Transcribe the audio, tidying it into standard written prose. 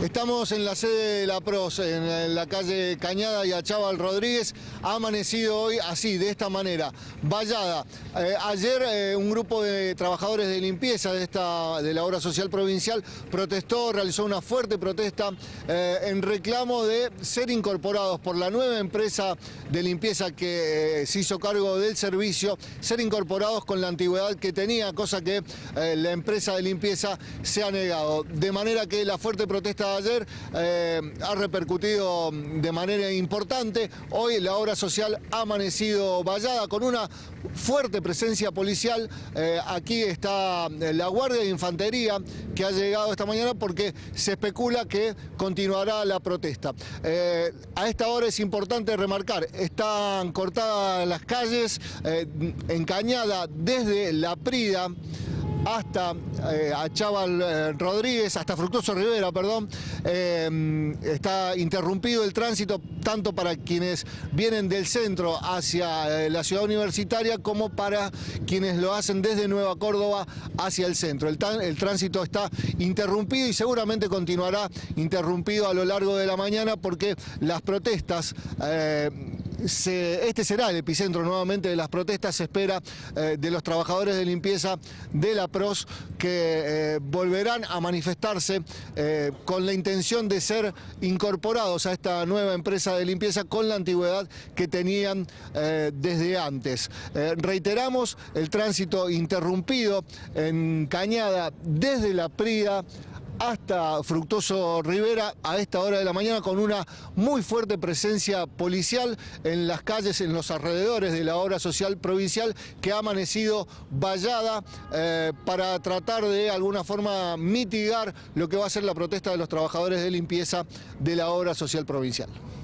Estamos en la sede de la PROS, en la calle Cañada y Achával Rodríguez. Ha amanecido hoy así, de esta manera, vallada. Ayer un grupo de trabajadores de limpieza de la obra social provincial protestó, realizó una fuerte protesta en reclamo de ser incorporados por la nueva empresa de limpieza que se hizo cargo del servicio, ser incorporados con la antigüedad que tenía, cosa que la empresa de limpieza se ha negado. De manera que la fuerte protesta de ayer ha repercutido de manera importante. Hoy la obra social ha amanecido vallada con una fuerte presencia policial. Aquí está la Guardia de Infantería que ha llegado esta mañana porque se especula que continuará la protesta. A esta hora es importante remarcar, están cortadas las calles en Cañada desde La Prida hasta Achával Rodríguez, hasta Fructuoso Rivera, perdón. Está interrumpido el tránsito tanto para quienes vienen del centro hacia la ciudad universitaria como para quienes lo hacen desde Nueva Córdoba hacia el centro. El tránsito está interrumpido y seguramente continuará interrumpido a lo largo de la mañana porque las protestas... Este será el epicentro nuevamente de las protestas. Se espera de los trabajadores de limpieza de la PROS que volverán a manifestarse con la intención de ser incorporados a esta nueva empresa de limpieza con la antigüedad que tenían desde antes. Reiteramos, el tránsito interrumpido en Cañada desde La Prida hasta Fructuoso Rivera a esta hora de la mañana, con una muy fuerte presencia policial en las calles, en los alrededores de la obra social provincial, que ha amanecido vallada para tratar de alguna forma mitigar lo que va a ser la protesta de los trabajadores de limpieza de la obra social provincial.